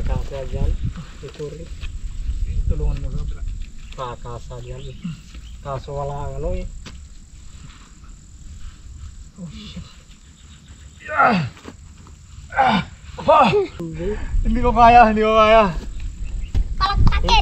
Kasa dyan. Ituri. Tulungan mo sa Kasa dyan. Kaso wala ang ano eh. Oh shit. Hindi ko kaya, hindi ko kaya. Palagtakit!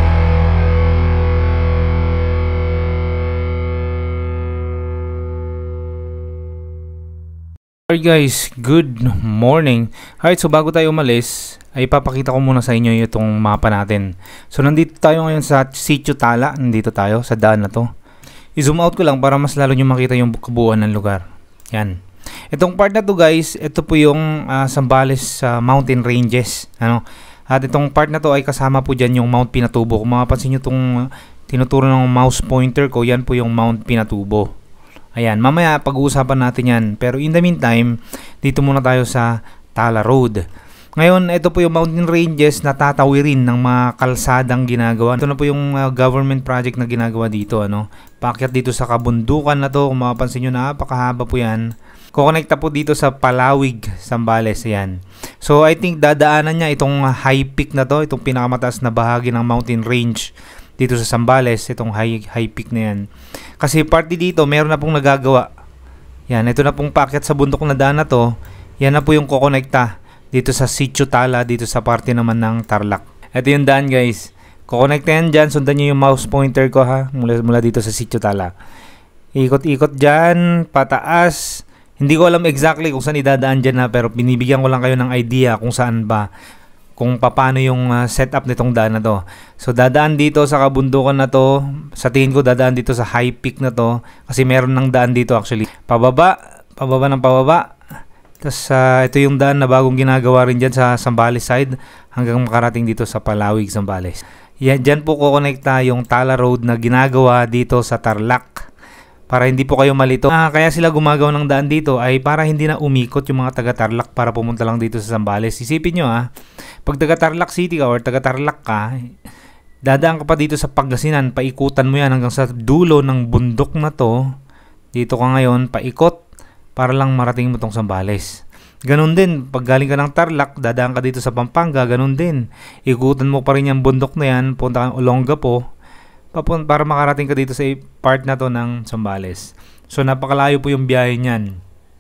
Alright guys, good morning. Alright, so bago tayo umalis, ay ipapakita ko muna sa inyo itong mapa natin. So nandito tayo ngayon sa Sitio Tala, nandito tayo sa daan na to. I-zoom out ko lang para mas lalo nyo makita yung kabuuan ng lugar. Yan. Itong part na to guys, ito po yung Zambales Mountain Ranges. Ano? At itong part na to ay kasama po dyan yung Mount Pinatubo. Kung mapapansin nyo itong tinuturo ng mouse pointer ko, yan po yung Mount Pinatubo. Ayan, mamaya pag-uusapan natin yan. Pero in the meantime, dito muna tayo sa Tala Road. Ngayon, ito po yung mountain ranges na tatawirin ng mga kalsadang ginagawa. Ito na po yung government project na ginagawa dito. Ano? Paakyat dito sa kabundukan na to. Kung mapapansin nyo, napakahaba po yan. Kukonekta po dito sa Palawig, Zambales. Ayan. So, I think dadaanan niya itong high peak na to. Itong pinakamataas na bahagi ng mountain range dito sa Zambales, itong high peak na yan. Kasi party dito, meron na pong nagagawa. Yan, ito na pong paakyat sa bundok na daan na to. Yan na po yung kukonekta dito sa Sitio Tala, dito sa parte naman ng Tarlac. Ito yung daan guys. Kukonekta yan dyan, sundan nyo yung mouse pointer ko ha, mula dito sa Sitio Tala. Ikot-ikot dyan, pataas. Hindi ko alam exactly kung saan idadaan dyan ha, pero binibigyan ko lang kayo ng idea kung saan ba. Kung paano yung setup nitong daan na to. So dadaan dito sa kabundukan na to. Sa tingin ko dadaan dito sa high peak na to. Kasi meron ng daan dito actually. Pababa ng pababa. Tapos ito yung daan na bagong ginagawa rin dyan sa Zambales side. Hanggang makarating dito sa Palawig, Zambales. Yan, dyan po kukonekta yung Tala Road na ginagawa dito sa Tarlac. Para hindi po kayo malito. Kaya sila gumagawa ng daan dito ay para hindi na umikot yung mga taga Tarlac para pumunta lang dito sa Zambales. Isipin nyo pag taga Tarlac City ka or taga Tarlac ka, dadaan ka pa dito sa Pangasinan, paikutan mo yan hanggang sa dulo ng bundok na to. Dito ka ngayon, paikot para lang marating mo tong Zambales. Ganun din, pag galing ka ng Tarlac, dadaan ka dito sa Pampanga, ganun din. Ikutan mo pa rin yung bundok na yan, punta ka Olongapo, para makarating ka dito sa part na to ng Zambales. So napakalayo po yung biyahe niyan.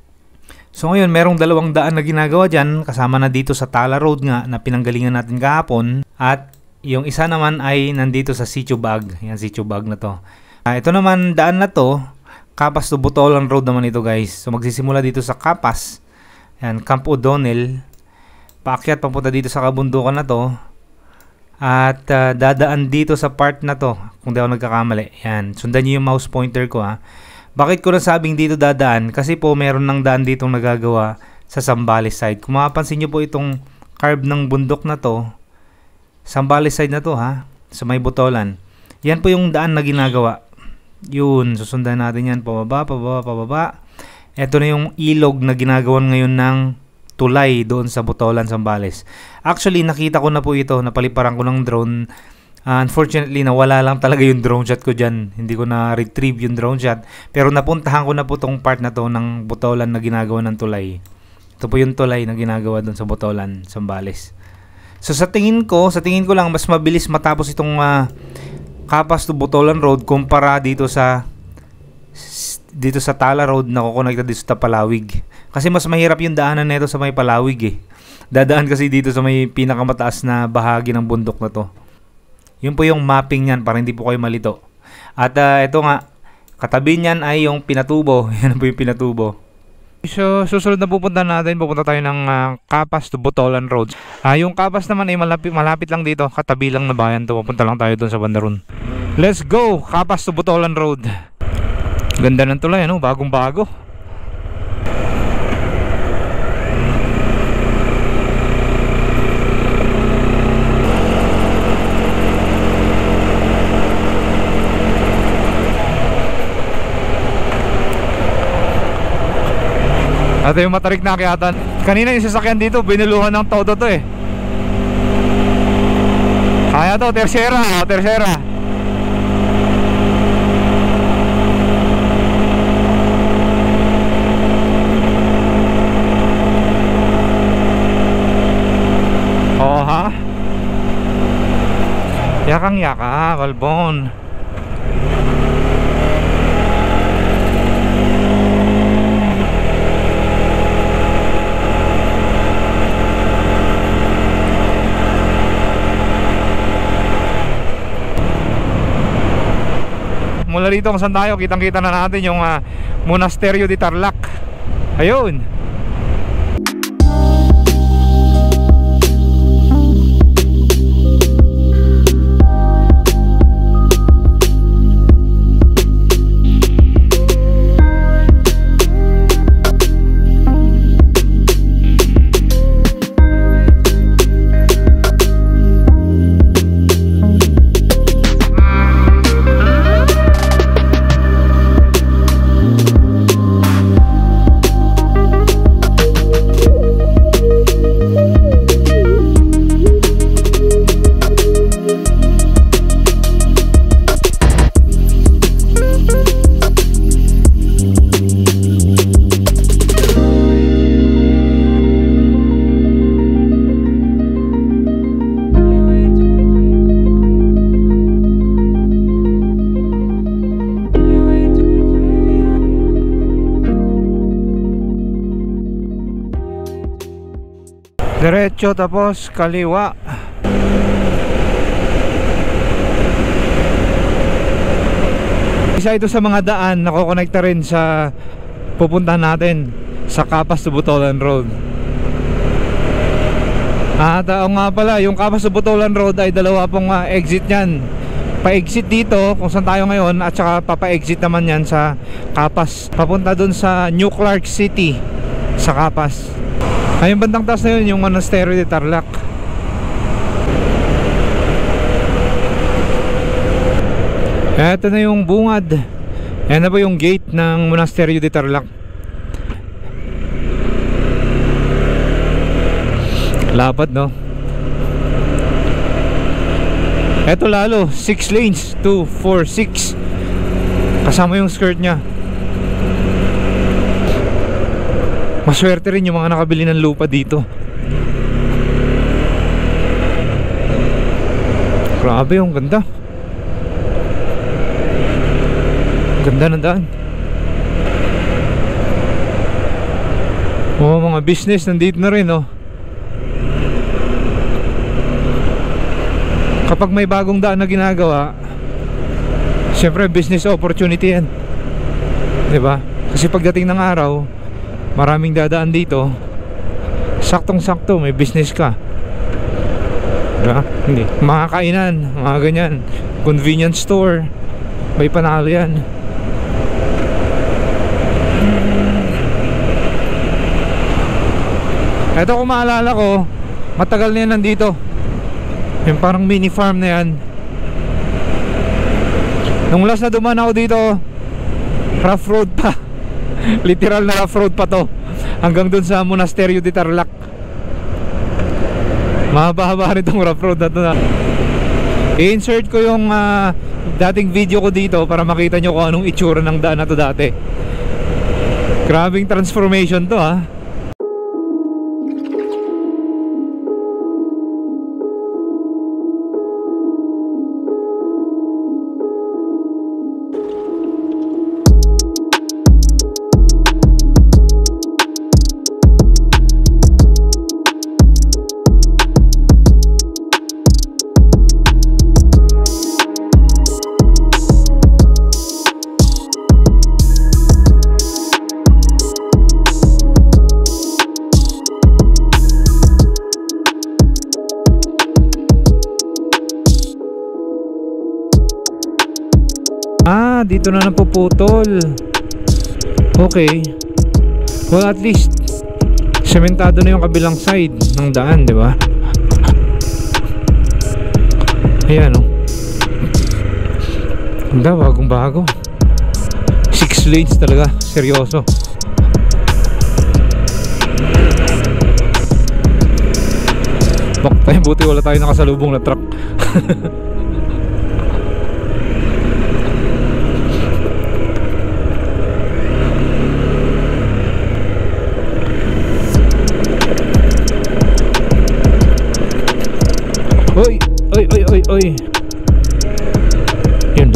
So ngayon merong dalawang daan na ginagawa dyan, kasama na dito sa Tala Road nga na pinanggalingan natin kahapon. At yung isa naman ay nandito sa Sitio Bag. Yan, Sitio Bag na to. Ito naman daan na to, Capas to Botolan Road naman ito guys. So magsisimula dito sa Capas. Yan, Camp O'Donnell. Paakyat papunta dito sa kabundukan na to. At dadaan dito sa part na to, kung di ako nagkakamali. Yan, sundan nyo yung mouse pointer ko Bakit ko nasabing dito dadaan? Kasi po meron ng daan ditong nagagawa sa Zambales side. Kung mapapansin nyo po itong carve ng bundok na to, Zambales side na to sa may Botolan. Yan po yung daan na ginagawa. Yun, susundan natin yan, pababa, pababa, pababa. Ito na yung ilog na ginagawan ngayon ng tulay doon sa Botolan, Zambales. Actually, nakita ko na po ito, napaliparan ko ng drone. Unfortunately, nawala lang talaga yung drone shot ko dyan. Hindi ko na-retrieve yung drone shot. Pero napuntahan ko na po tong part na to ng Botolan na ginagawa ng tulay. Ito po yung tulay na ginagawa doon sa Botolan, Zambales. So sa tingin ko lang mas mabilis matapos itong Capas to Botolan Road kumpara dito sa Tala Road na kukonekta dito sa Palawig. Kasi mas mahirap yung daanan nito sa may Palawig Dadaan kasi dito sa may pinakamataas na bahagi ng bundok na to. Yun po yung mapping niyan para hindi po kayo malito. At ito nga, katabi niyan ay yung Pinatubo. Yan po yung Pinatubo. So susunod na pupunta tayo ng Capas to Botolan Road. Yung Capas naman ay malapit lang dito. Katabi lang na bayan to. Pupunta lang tayo doon sa Bandaron. Let's go! Capas to Botolan Road. Ganda ng tulay, bagong bago. Ito yung matarik na akyatan. Kanina yung sasakyan dito, binuluhan ng todo to Kaya to, tercera. Oo Yakang yaka, Balbon. Mula dito kung saan tayo, kitang kita na natin yung Monasterio de Tarlac. Ayun. Diretso tapos kaliwa. Isa ito sa mga daan na kukonekta rin sa pupuntahan natin sa Capas to Botolan Road. At nga pala, yung Capas to Botolan Road ay dalawa pong exit yan. Pa-exit dito kung saan tayo ngayon, at saka papa-exit naman yan sa Capas, papunta dun sa New Clark City sa Capas. Ay, yung bandang taas na yun, yung Monasterio de Tarlac. Ito na yung bungad. Yan na ba yung gate ng Monasterio de Tarlac? Lapad, no? Ito lalo, 6 lanes, 2, 4, 6. Kasama yung skirt nya. Maswerte rin yung mga nakabili ng lupa dito. Grabe, yung ganda. Ganda ng daan. Oh, mga business nandito na rin, oh. Kapag may bagong daan na ginagawa, siyempre business opportunity yan, diba? Kasi pagdating ng araw, maraming dadaan dito. Saktong-sakto, may business ka, diba? Hindi, mga kainan, mga ganyan, convenience store, may panalo yan. Ito, kung maalala ko, matagal na yan nandito. Yung parang mini farm na yan. Nung last na dumaan ako dito, rough road pa. Literal na rough road pa to, hanggang dun sa Monasterio de Tarlac. Mahaba-haba rin itong rough road na to na. I-insert ko yung dating video ko dito para makita nyo kung anong itsura ng daan na to dati. Grabing transformation to, ha. Dito na napuputol. Okay. Well, at least sementado na yung kabilang side ng daan, di ba? Ayan, oh. Ganda, bagong bago. 6 lanes talaga, seryoso. Bakit, buti wala tayo nakasalubong na truck. Oy, oy, oy, oy, oy.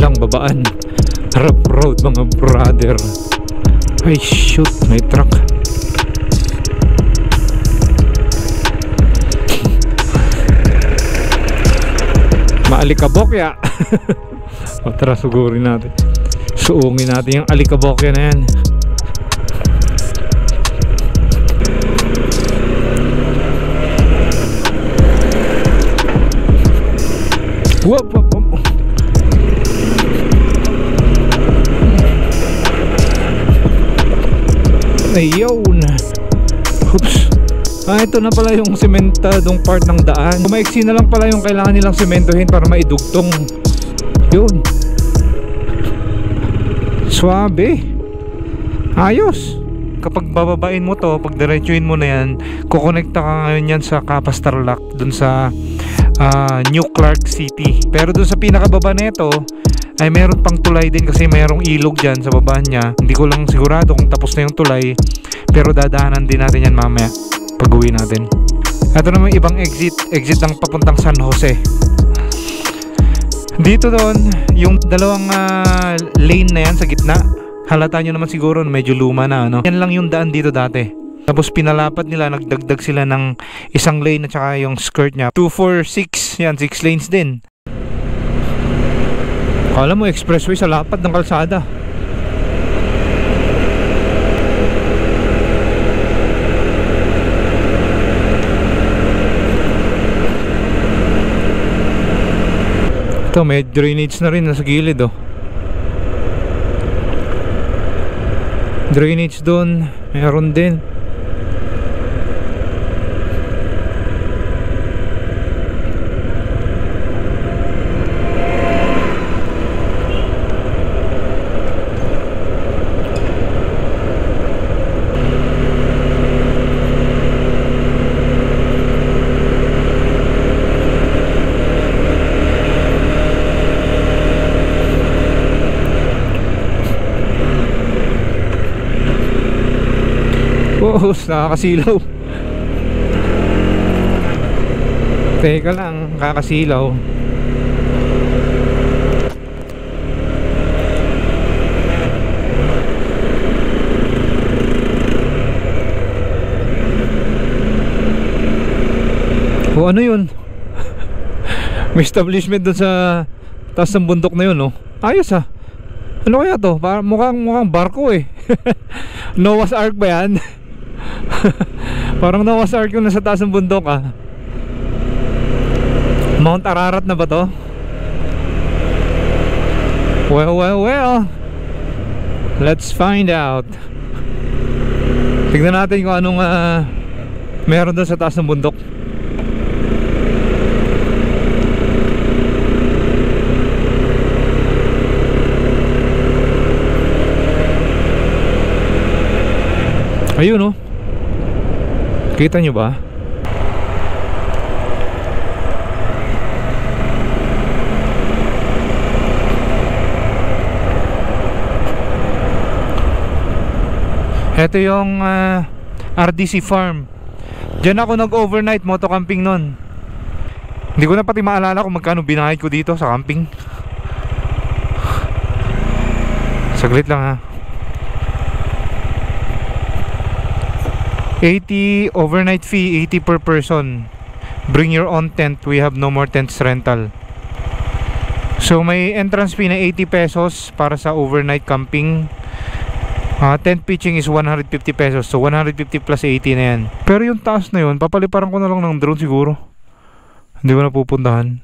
lang babaan. Rough road mga brother. Ay shoot, may truck. Maalikabokya. O tara, sugurin natin. Suungin natin yung alikabokya na yan. Whoop, whoop, whoop. Ayun. Oops. Ito na pala yung sementadong part ng daan. Maiksi na lang pala yung kailangan nilang sementohin para maidugtong. Yun. Swabe. Ayos. Kapag bababain mo to, pag diretsuin mo na yan, kukonekta ka ngayon yan sa Capas Tarlac, dun sa New Clark City. Pero dun sa pinakababa nito ay meron pang tulay din kasi mayroong ilog dyan sa baba niya. Hindi ko lang sigurado kung tapos na yung tulay, pero dadaanan din natin yan mamaya pag uwi natin. Ito naman yung ibang exit ng papuntang San Jose. Dito doon yung dalawang lane na yan sa gitna, halata nyo naman siguro medyo luma na, ano? Yan lang yung daan dito dati. Tapos pinalapat nila, nagdagdag sila ng isang lane at saka yung skirt niya. 2, 4, 6, yan, 6 lanes din. Kala mo expressway sa lapad ng kalsada. Ito, may drainage na rin nasa gilid, oh. Drainage doon, meron din. Oh, nakakasilaw. Teka lang, kakasilaw. O ano yun? May establishment dun sa taas ng bundok na yun, no? Ayos ah. Ano kaya to? Mukhang barko eh. Noah's Ark ba yan? Parang Noah's Ark yung nasa taas ng bundok ah. Mount Ararat na ba to? Well, let's find out. Tignan natin kung anong meron doon sa taas ng bundok. Ayun, oh. Kita nyo ba? Ito yung RDC Farm. Diyan ako nag-overnight motocamping nun. Hindi ko na pati maalala kung magkano binayad ko dito sa camping. Saglit lang ha. 80 overnight fee, 80 per person. Bring your own tent, we have no more tents rental. So may entrance fee na 80 pesos para sa overnight camping. Tent pitching is 150 pesos. So 150 plus 80 na yan. Pero yung taas na yun, papaliparan ko na lang ng drone siguro. Hindi ko na pupuntahan.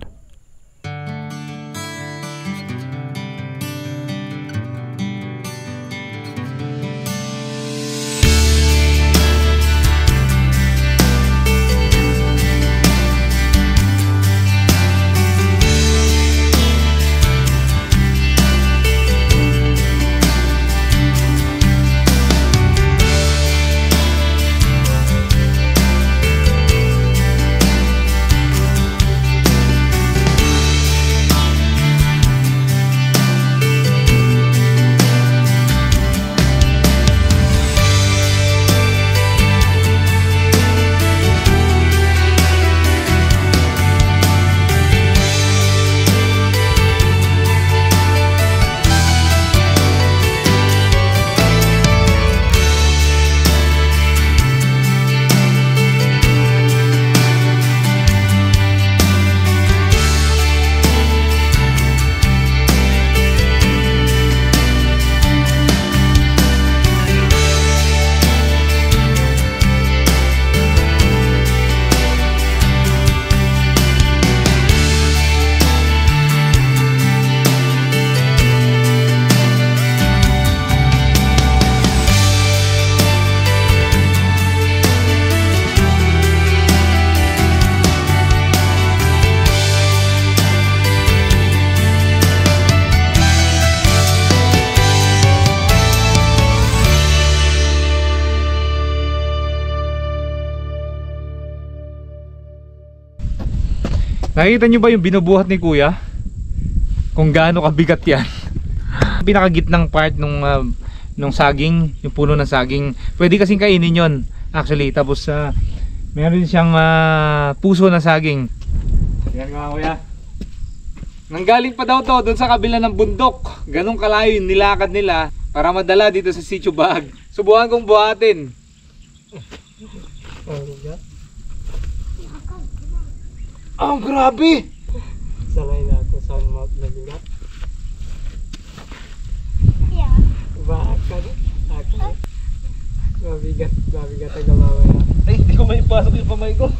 Nakikita nyo ba yung binubuhat ni kuya? Kung gaano kabigat yan. Pinakagitnang part nung saging, yung puno ng saging. Pwede kasing kainin yon actually. Tapos meron siyang puso na saging. Yan nga kuya. Nanggaling pa daw to doon sa kabila ng bundok. Ganong kalayo yung nilakad nila para madala dito sa Sitio Bahag. Subukan kong buhatin. Oh, grabe! Sanay na ako sa mabigat. Yeah. Bakal. Mabigat ang mamaya. Ay, hindi ko maipasok yung pamay ko.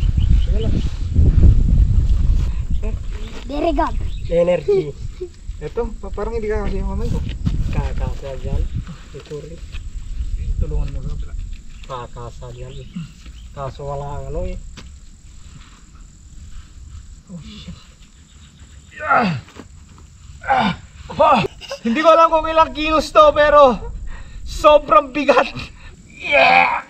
Very good. Energy. Ito, parang hindi ka kasi yung pamay ko. Kakasa dyan. Ituri. Tulungan mo sa kabila. Kakasa dyan. Kaso wala ang ano eh. Oh shit. Hindi ko alam kung ilang kilos to pero sobrang bigat. Yeah!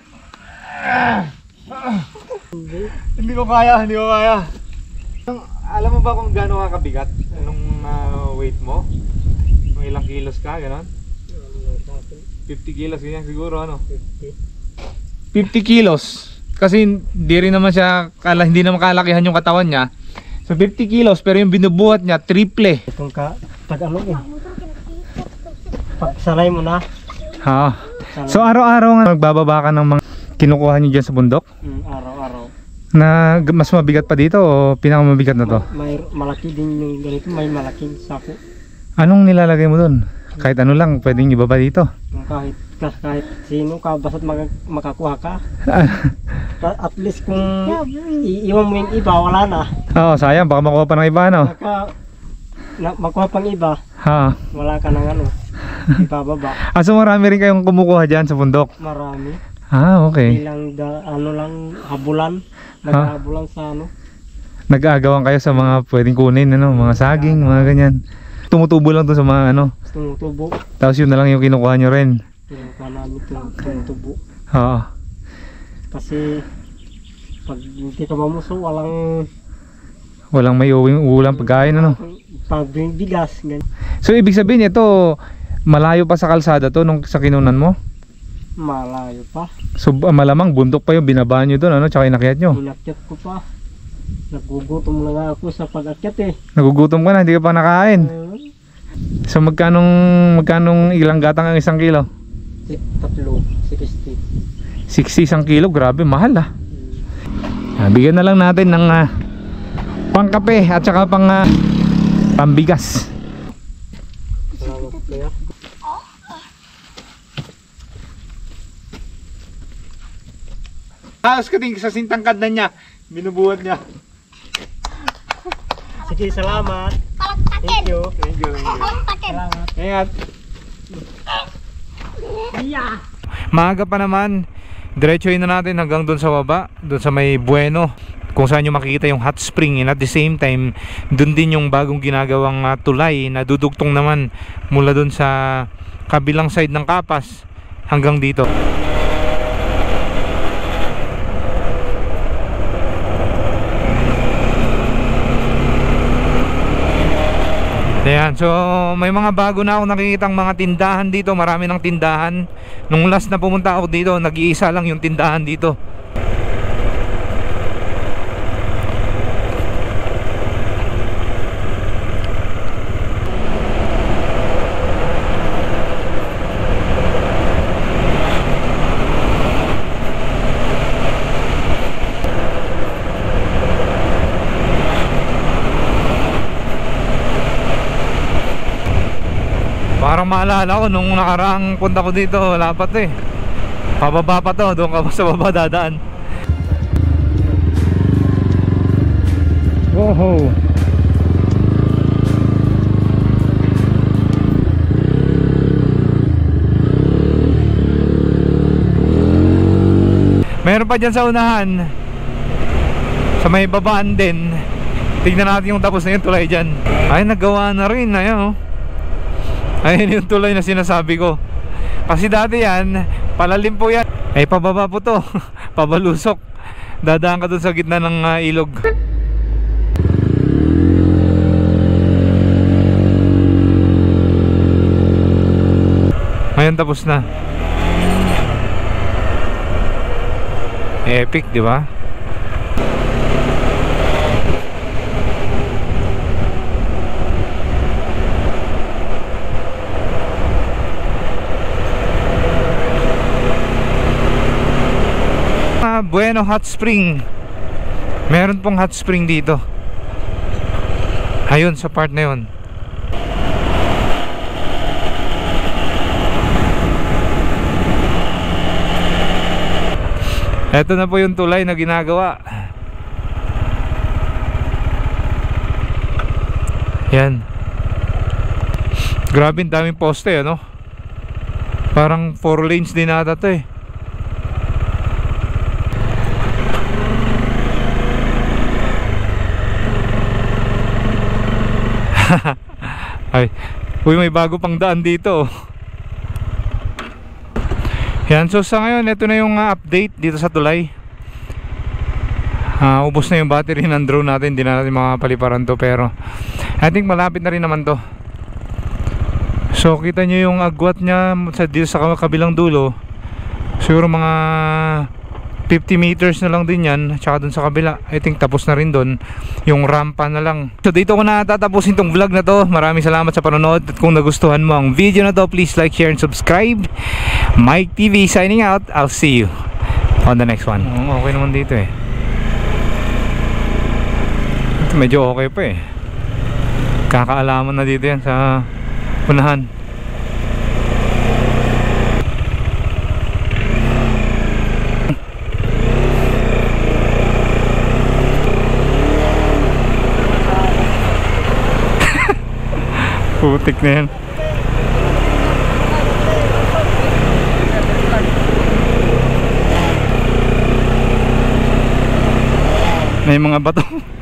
Hindi ko kaya. Alam mo ba kung gaano ka kabigat? Anong weight mo? Kung ilang kilos ka, gano'n? 50 kilos, ganyan siguro, ano? 50 kilos? Kasi hindi rin naman siya, hindi naman kalakihan yung katawan niya. So 50 kilos, pero yung binubuhat niya, triple. Itong pag ano eh. Pag sanay mo na. Ha. So araw-araw nga magbababa ka ng mga kinukuha niyo dyan sa bundok? Araw-araw. Na mas mabigat pa dito o pinakamabigat na to? May malaki din yung ganito, may malaking sako. Anong nilalagay mo doon? Kahit ano lang, pwedeng ibaba dito. Kahit sino ka, basta't makakuha ka. At least kung iiwan mo yung iba, wala na. Oo, sayang, baka makuha pa ng iba, no? Makuha pang iba, Ha. wala ka ng ano, ibababa. So marami rin kayong kumukuha dyan sa bundok? Marami. Okay. Ilang ano lang, habulan. Naghahabulan sa ano. Nag-aagawan kayo sa mga pwedeng kunin, ano? Mga saging, mga ganyan. Tumutubo lang to sa mga ano. Tumutubo. Tapos yun na lang yung kinukuha nyo rin. Kinukuha namin tumutubo. Oo. Kasi pag hindi ka mamuso, Walang may ulam pagkain, ano? pag bigas. Ganyan. So ibig sabihin ito, malayo pa sa kalsada to nung sa kinunan mo? Malayo pa. So malamang bundok pa yung binaba nyo doon, ano? Tsaka inakyat nyo? Inakyat ko pa. Nagugutom na nga ako sa pag-akyat eh. Nagugutom ka na, hindi ka pa nakain. So magkanong ilang gatang ang 1 kilo? 60. 60 kilo, grabe, mahal ah. Bigyan na lang natin ng pangkape at saka pambigas. Salamat kuya. Halos ka din sa sintangkad na niya, binubuhat niya. Sige, salamat. Palakpakin. Thank you. Palakpakin. Salamat. Ingat. Yeah. Maaga pa naman, diretsuhin na natin hanggang doon sa baba, doon sa may Bueno, kung saan nyo makikita yung hot spring, and at the same time doon din yung bagong ginagawang tulay na dudugtong naman mula doon sa kabilang side ng Kapas hanggang dito. Ayan, so may mga bago na ako nakikitang mga tindahan dito. Marami ng tindahan. Nung last na pumunta ako dito, nag-iisa lang yung tindahan dito. Parang maalala ko nung nakaraang punta ko dito, wala pa to eh. Pababa pa to, doon ka pa sa baba dadaan. Woho! Meron pa dyan sa unahan, sa may babaan din. Tignan natin yung tapos na yung tulay dyan. Ay, nagawa na rin, ayun oh. Ayun yung tulay na sinasabi ko. Kasi dati yan, palalim po yan. Ay pababa po to. Pabalusok. Dadaan ka dun sa gitna ng ilog. Ayan, tapos na. Epic, di ba? Bueno Hot Spring. Meron pong hot spring dito. Ayun, sa part na yun. Eto na po yung tulay na ginagawa. Yan. Grabe, daming poste, ano? Parang 4 lanes din ata to eh. Ay, uy, may bago pang daan dito. Yan, so sa ngayon, ito na yung update dito sa tulay. Ubos na yung battery ng drone natin. Hindi na natin makapaliparan to, pero I think malapit na rin naman to. So kita nyo yung agwat nya dito sa kabilang dulo. Siguro mga 50 meters na lang din yan. Tsaka dun sa kabila, I think tapos na rin dun. Yung rampa na lang. So dito ko na tatapusin tong vlog na to. Maraming salamat sa panonood. At kung nagustuhan mo ang video na to, please like, share, and subscribe. Mike TV signing out. I'll see you on the next one. Okay naman dito eh. Ito medyo okay pa eh. Kakaalaman na dito yan sa unahan. Putik na yan. May mga bato.